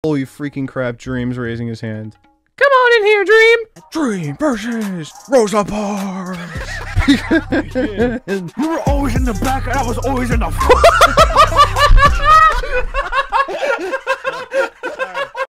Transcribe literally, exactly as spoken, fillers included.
Holy freaking crap, Dream's raising his hand. Come on in here, Dream! Dream versus Rosa Parks! You were always in the back and I was always in the front.